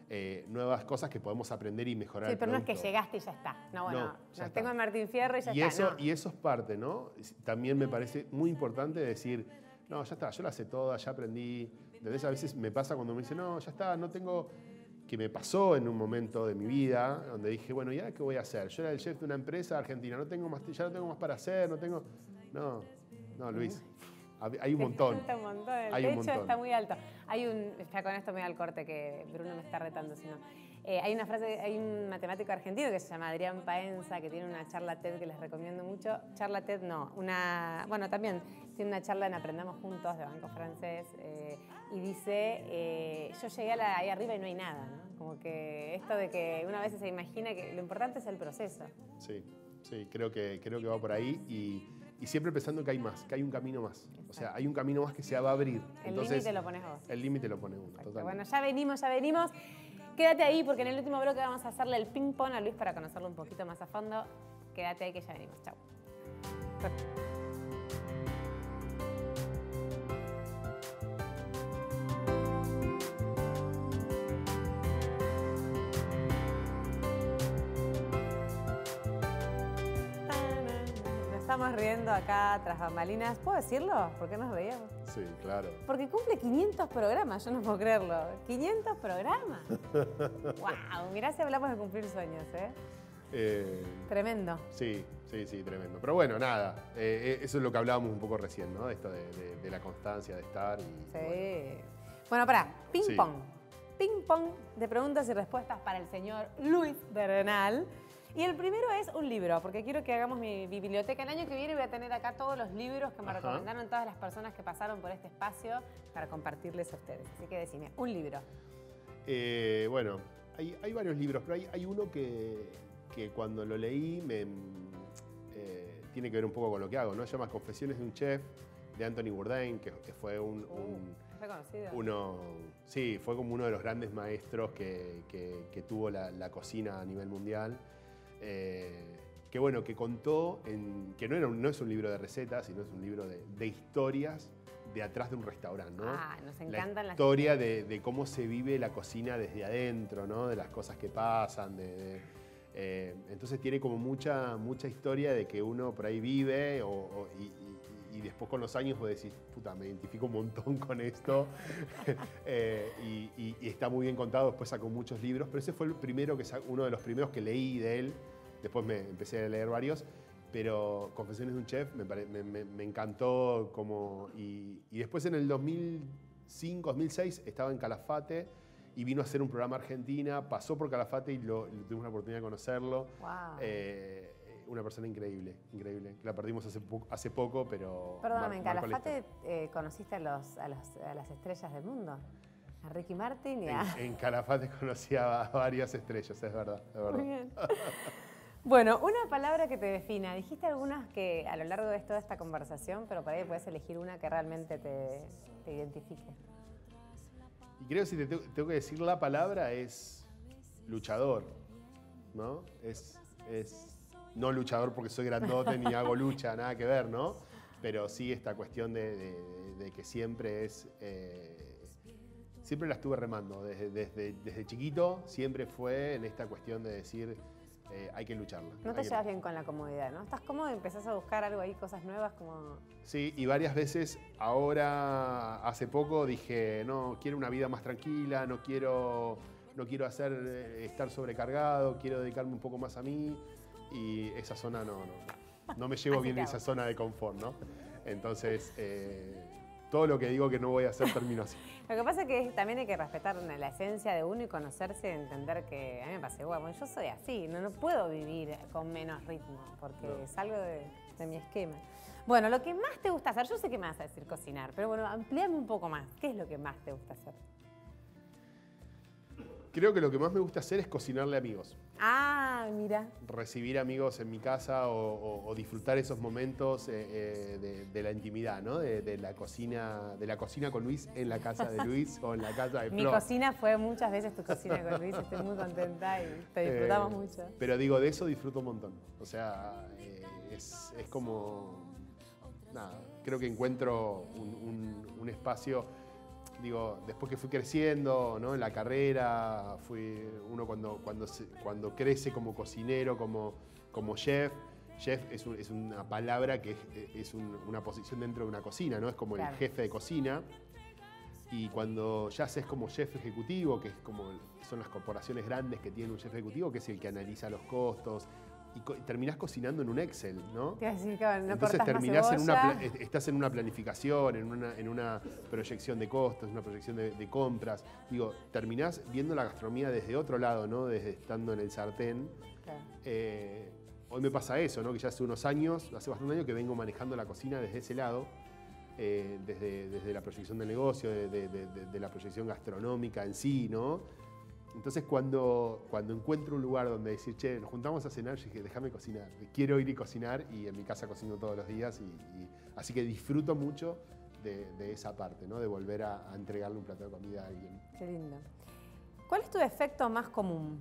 nuevas cosas que podemos aprender y mejorar. Sí, el pero no es que producto. llegaste y ya está. No, bueno, Ya está. tengo el Martín Fierro y ya y está. Eso, No. y eso es parte, ¿no? También me parece muy importante decir, no, ya está, yo la sé toda, ya aprendí. ¿Entendés? A veces me pasa cuando me dicen, no, ya está, no tengo... Que me pasó en un momento de mi vida, donde dije, bueno, ¿y ahora qué voy a hacer? Yo era el chef de una empresa argentina, ya no tengo más para hacer, no tengo... No, Luis, hay un montón. Falta un montón. El Hay un techo montón. está muy alto. Ya con esto me da el corte que Bruno me está retando, si no. Hay una frase, hay un matemático argentino que se llama Adrián Paenza, que tiene una charla TED que les recomiendo mucho. Charla TED no, bueno, también tiene una charla en Aprendamos Juntos de Banco Francés y dice, yo llegué ahí arriba y no hay nada, ¿no? Como que esto de que una vez se imagina que lo importante es el proceso. Sí, creo que va por ahí y siempre pensando que hay más, que hay un camino más. Exacto. O sea, hay un camino más que se va a abrir. El límite lo pones vos. El límite lo pone uno, Exacto. totalmente. Bueno, ya venimos. Quédate ahí porque en el último bloque vamos a hacerle el ping-pong a Luis para conocerlo un poquito más a fondo. Quédate ahí que ya venimos. Chau. Nos estamos riendo acá tras bambalinas. ¿Puedo decirlo? ¿Por qué nos reíamos? Sí, claro. Porque cumple 500 programas, yo no puedo creerlo. 500 programas. ¡Wow! Mirá si hablamos de cumplir sueños, ¿eh? Tremendo. Sí, tremendo. Pero bueno, nada, eso es lo que hablábamos un poco recién, ¿no? Esto de la constancia, de estar y... Sí. Bueno, pará, ping-pong. Ping-pong de preguntas y respuestas para el señor Luis Bernal. Y el primero es un libro, porque quiero que hagamos mi biblioteca. El año que viene voy a tener acá todos los libros que me recomendaron todas las personas que pasaron por este espacio para compartirles a ustedes. Así que decime, un libro. Bueno, hay varios libros, pero hay uno que cuando lo leí tiene que ver un poco con lo que hago, ¿no? Se llama Confesiones de un Chef, de Anthony Bourdain, que fue reconocido. Sí, fue como uno de los grandes maestros que tuvo la cocina a nivel mundial. Que bueno, que contó, que no es un libro de recetas, sino es un libro de historias de atrás de un restaurante, ¿no? Nos encantan la historia de cómo se vive la cocina desde adentro, ¿no? De las cosas que pasan, entonces tiene como mucha historia de que uno por ahí vive y después con los años vos decís, puta, me identifico un montón con esto y está muy bien contado, después sacó muchos libros, pero ese fue uno de los primeros que leí de él, después me empecé a leer varios, pero Confesiones de un Chef me encantó y después en el 2005, 2006 estaba en Calafate y vino a hacer un programa Argentina, pasó por Calafate y tuvimos la oportunidad de conocerlo. Wow. Una persona increíble, que la perdimos hace poco, pero... Perdóname, en Calafate conociste a las estrellas del mundo. A Ricky Martin y En Calafate conocí a varias estrellas, es verdad. Muy bien. Bueno, una palabra que te defina. Dijiste algunas que a lo largo de toda esta conversación, pero por ahí puedes elegir una que realmente te identifique. Y creo que si te tengo que decir la palabra es luchador, ¿no? Es no luchador porque soy grandote ni hago lucha, nada que ver, ¿no? Pero sí esta cuestión de que siempre siempre la estuve remando. Desde chiquito siempre fue en esta cuestión de decir hay que lucharla. No te llevas bien con la comodidad, ¿no? Estás cómodo y empezás a buscar algo ahí, cosas nuevas como... Sí, y varias veces ahora, hace poco, dije, no, quiero una vida más tranquila, no quiero estar sobrecargado, quiero dedicarme un poco más a mí. Y esa zona no me llevo bien en esa zona de confort, ¿no? Entonces, todo lo que digo que no voy a hacer termino así. Lo que pasa es que también hay que respetar la esencia de uno y conocerse y entender que a mí me pasa igual. Bueno, yo soy así, no puedo vivir con menos ritmo porque salgo de mi esquema. Bueno, lo que más te gusta hacer, yo sé que me vas a decir cocinar, pero bueno, amplíame un poco más. ¿Qué es lo que más te gusta hacer? Creo que lo que más me gusta hacer es cocinarle a amigos. Ah, mira. Recibir amigos en mi casa o disfrutar esos momentos de la intimidad, ¿no? De la cocina con Luis en la casa de Luis o en la casa de Flor. Mi cocina fue muchas veces tu cocina con Luis, estoy muy contenta y te disfrutamos mucho. Pero digo, de eso disfruto un montón. O sea, es como... Nada, creo que encuentro un espacio... digo, después que fui creciendo, ¿no? En la carrera, uno cuando crece como cocinero, como chef. Chef es una palabra que es una posición dentro de una cocina, ¿no? Es como Claro. el jefe de cocina. Y cuando ya haces como chef ejecutivo, que es son las corporaciones grandes que tienen un chef ejecutivo, que es el que analiza los costos, y terminás cocinando en un Excel, ¿no? Te iba a decir que no Entonces cortás más terminás cebolla. estás en una planificación, en una proyección de costos, una proyección de compras. Digo, terminás viendo la gastronomía desde otro lado, ¿no? Desde estando en el sartén. Claro. Hoy me pasa eso, ¿no? Que ya hace bastante años que vengo manejando la cocina desde ese lado. Desde la proyección del negocio, de la proyección gastronómica en sí, ¿no? Entonces cuando encuentro un lugar donde decir, che, nos juntamos a cenar, yo dije, déjame cocinar, quiero ir y cocinar, y en mi casa cocino todos los días, así que disfruto mucho de esa parte, ¿no? De volver a entregarle un plato de comida a alguien. Qué lindo. ¿Cuál es tu defecto más común?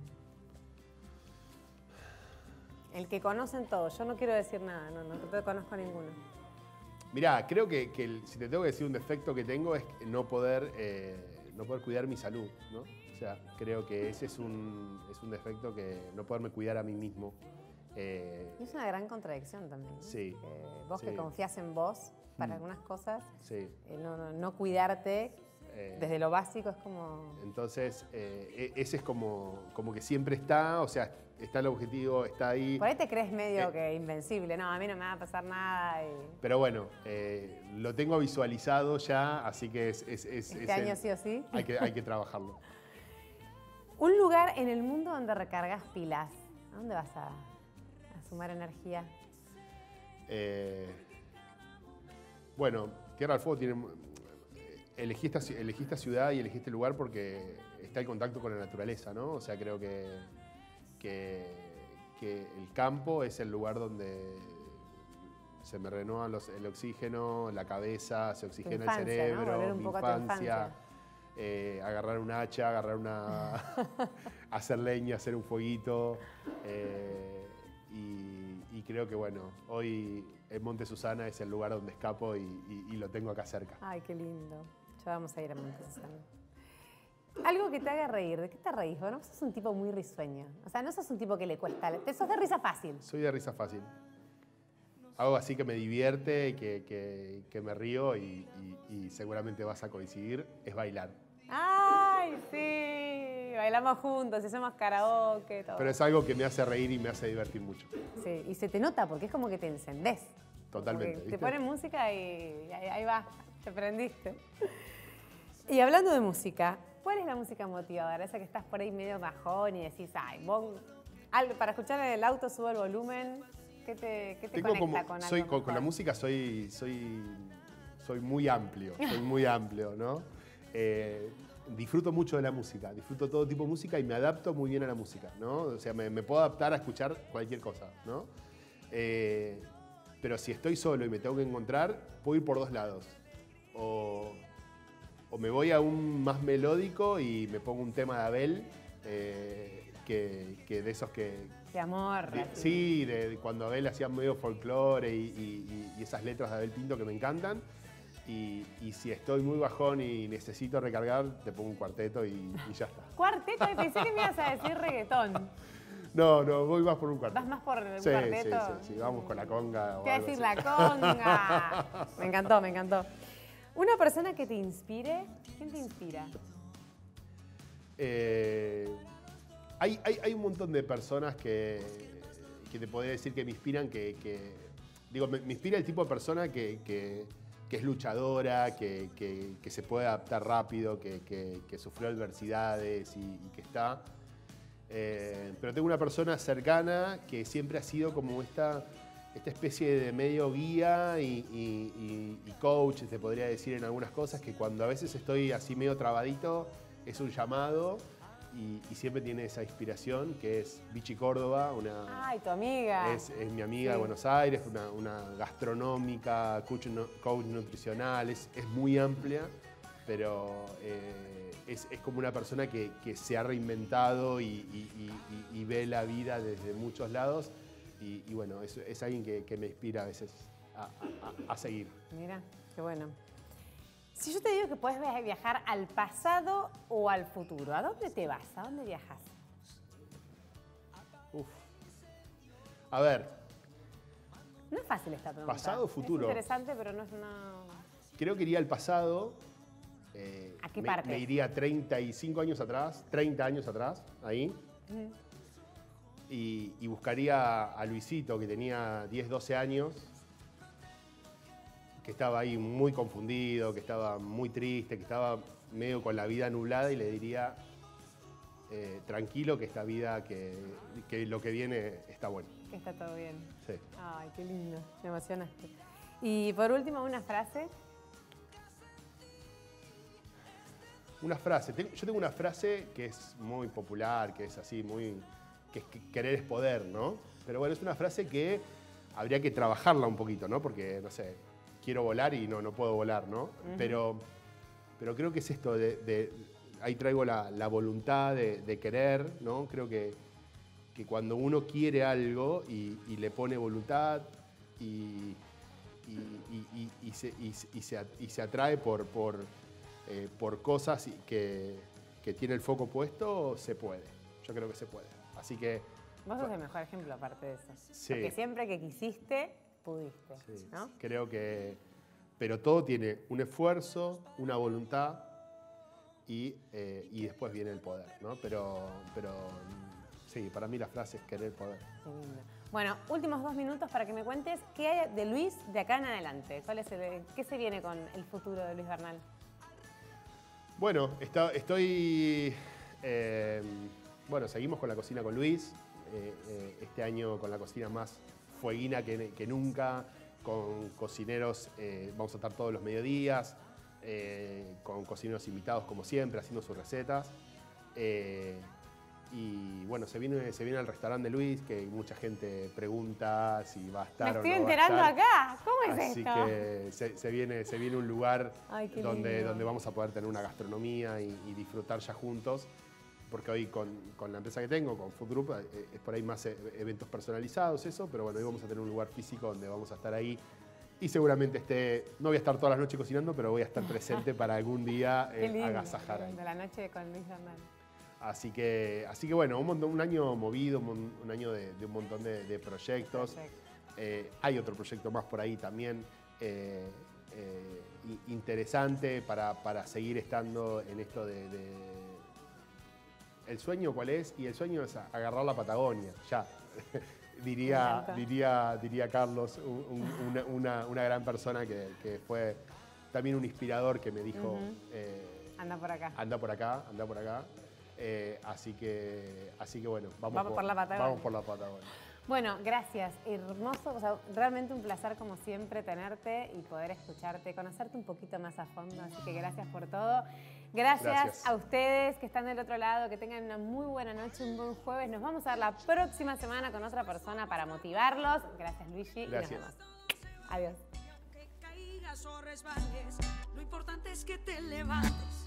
El que conocen todos. Yo no quiero decir nada, no te conozco ninguno. Mirá, creo que si te tengo que decir un defecto que tengo es no poder cuidar mi salud, ¿no? O sea, creo que ese es un defecto, que no poderme cuidar a mí mismo. Y es una gran contradicción también, ¿no? Sí. Vos Sí. que confías en vos para algunas cosas, Sí. no cuidarte desde lo básico es como... Entonces, ese es como que siempre está, o sea, está el objetivo, está ahí. Por ahí te crees medio que invencible. No, a mí no me va a pasar nada. Pero bueno, lo tengo visualizado ya, así que Este año sí o sí. hay que trabajarlo. Un lugar en el mundo donde recargas pilas. ¿A dónde vas a sumar energía? Bueno, Tierra del Fuego elegí esta ciudad y elegí este lugar porque está el contacto con la naturaleza, ¿no? O sea, creo que el campo es el lugar donde se me renueva el oxígeno, la cabeza, se oxigena infancia, el cerebro, ¿no? Volver un mi poco a tu infancia. agarrar un hacha, hacer leña, hacer un fueguito. Y creo que, bueno, hoy el Monte Susana es el lugar donde escapo y lo tengo acá cerca. Ay, qué lindo. Ya vamos a ir a Monte Susana. Algo que te haga reír. ¿De qué te reís? Vos no sos un tipo muy risueño. O sea, no sos un tipo que le cuesta. Sos de risa fácil. Soy de risa fácil. Algo así que me divierte, que me río y seguramente vas a coincidir, es bailar. ¡Ay, sí! Bailamos juntos, hacemos karaoke, todo. Pero es algo que me hace reír y me hace divertir mucho. Sí, y se te nota porque es como que te encendés. Totalmente. Porque ¿viste? te ponen música y ahí va, te prendiste. Y hablando de música, ¿cuál es la música motivadora? Esa que estás por ahí medio bajón y decís, ay, para escuchar en el auto subo el volumen. ¿Qué te conecta con algo con la música soy muy amplio, ¿no? Disfruto mucho de la música, disfruto todo tipo de música y me adapto muy bien a la música, ¿no? O sea, me puedo adaptar a escuchar cualquier cosa, ¿no? Pero si estoy solo y me tengo que encontrar, puedo ir por dos lados. O me voy a un más melódico y me pongo un tema de Abel, que de esos que... De amor. Sí, de cuando Abel hacía medio folclore y esas letras de Abel Pinto que me encantan. Y si estoy muy bajón y necesito recargar, te pongo un cuarteto y ya está. Cuarteto, y pensé que me ibas a decir reggaetón. No, voy más por un cuarteto. ¿Vas más por un Sí, cuarteto? sí, vamos con la conga. ¿Qué decir la conga? Me encantó. Una persona que te inspire, ¿quién te inspira? Hay un montón de personas que te podría decir que me inspiran, me inspira el tipo de persona que es luchadora, que se puede adaptar rápido, que sufrió adversidades y que está. Pero tengo una persona cercana que siempre ha sido como esta especie de medio guía y coach, se podría decir en algunas cosas, que cuando a veces estoy así medio trabadito, es un llamado y siempre tiene esa inspiración, que es Vichy Córdoba, ¡Ay, tu amiga! Es mi amiga de Buenos Aires, una gastronómica, coach nutricional, es muy amplia, pero es como una persona que se ha reinventado y ve la vida desde muchos lados. Y bueno, es alguien que me inspira a veces a seguir. Mira, qué bueno. Si yo te digo que puedes viajar al pasado o al futuro, ¿a dónde te vas? ¿A dónde viajas? Uf. A ver. No es fácil esta pregunta. Pasado o futuro. Es interesante, pero no es una... Creo que iría al pasado. ¿A qué parte? Me iría 35 años atrás, 30 años atrás, ahí. Y buscaría a Luisito, que tenía 10, 12 años, que estaba ahí muy confundido, que estaba muy triste, que estaba medio con la vida nublada, y le diría, tranquilo, que esta vida, que lo que viene está bueno. Que está todo bien. Sí. Ay, qué lindo, me emocionaste. Y por último, una frase. Una frase. Yo tengo una frase que es muy popular, que es así, que es que querer es poder, ¿no? Pero bueno, es una frase que habría que trabajarla un poquito, ¿no? Porque, no sé, quiero volar y no puedo volar, ¿no? Pero creo que es esto ahí traigo la voluntad de querer, ¿no? Creo que cuando uno quiere algo y le pone voluntad y se atrae por cosas que tiene el foco puesto, se puede. Yo creo que se puede. Así que... Vos sos el mejor ejemplo aparte de eso. Sí. Porque siempre que quisiste, pudiste, Sí, ¿no? creo que... Pero todo tiene un esfuerzo, una voluntad y después viene el poder, ¿no? Pero sí, para mí la frase es querer poder. Qué lindo. Bueno, últimos 2 minutos para que me cuentes qué hay de Luis de acá en adelante. ¿Qué se viene con el futuro de Luis Bernal? Bueno, estoy... bueno, seguimos con la cocina con Luis. Este año con la cocina más fueguina que nunca, con cocineros, vamos a estar todos los mediodías, con cocineros invitados como siempre, haciendo sus recetas. Y bueno, se viene el restaurante de Luis, que mucha gente pregunta si va a estar o no. Me estoy va a enterando estar. acá. ¿Cómo es Así esto? que se viene un lugar donde lindo. vamos a poder tener una gastronomía y disfrutar ya juntos. Porque hoy con la empresa que tengo, con Food Group, es por ahí más eventos personalizados, eso. Pero bueno, hoy vamos a tener un lugar físico donde vamos a estar ahí. Y seguramente no voy a estar todas las noches cocinando, pero voy a estar presente para algún día agasajar ahí. De la noche con Luis Bernal. Así que bueno, un año movido, un año de un montón de proyectos. Hay otro proyecto más por ahí también interesante para seguir estando en esto ¿El sueño cuál es? Y el sueño es agarrar la Patagonia, ya. diría Carlos, una gran persona que fue también un inspirador, que me dijo... anda por acá. Anda por acá, anda por acá. Así que bueno, vamos por la Patagonia. Vamos por la Patagonia. Bueno, gracias. Hermoso, o sea, realmente un placer como siempre tenerte y poder escucharte, conocerte un poquito más a fondo. Así que gracias por todo. Gracias a ustedes que están del otro lado, que tengan una muy buena noche, un buen jueves. Nos vamos a ver la próxima semana con otra persona para motivarlos. Gracias, Luigi. Gracias. Y nos vemos. Adiós. Que caigas o resbales, lo importante es que te levantes.